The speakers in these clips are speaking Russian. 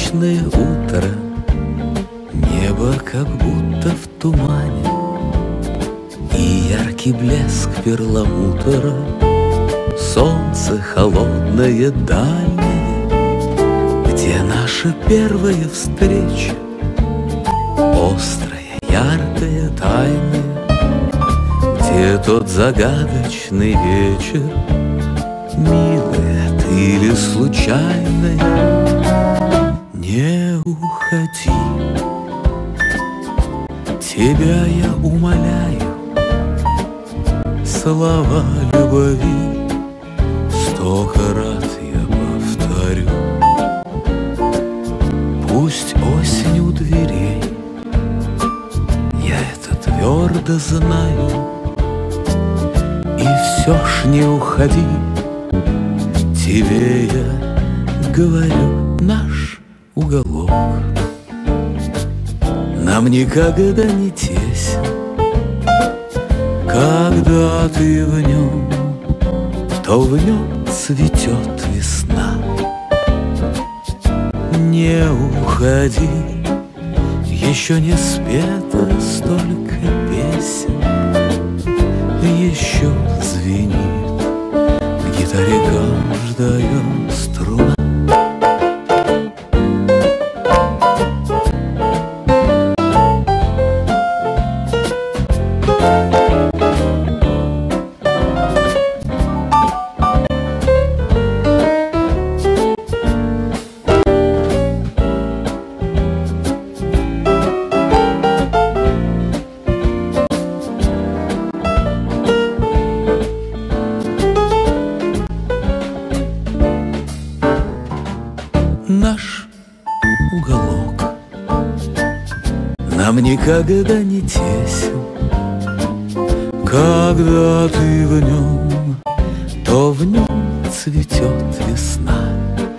Солнечное утро, небо как будто в тумане, и яркий блеск перламутра, солнце холодное дальнее, где наша первая встреча, острая, яркая, тайная, где тот загадочный вечер, милая ты или случайная. Не уходи, тебя я умоляю, слова любви столько раз я повторю. Пусть осень у дверей, я это твердо знаю, и все ж не уходи, тебе я говорю, наш уголок нам никогда не тесен, когда ты в нем, то в нем цветет весна. Не уходи, еще не спето столько песен, еще звенит в гитаре каждая струна. Наш уголок нам никогда не тесен, когда ты в нем, то в нем цветет весна.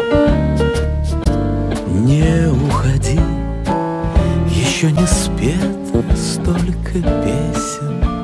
Не уходи, еще не спето столько песен,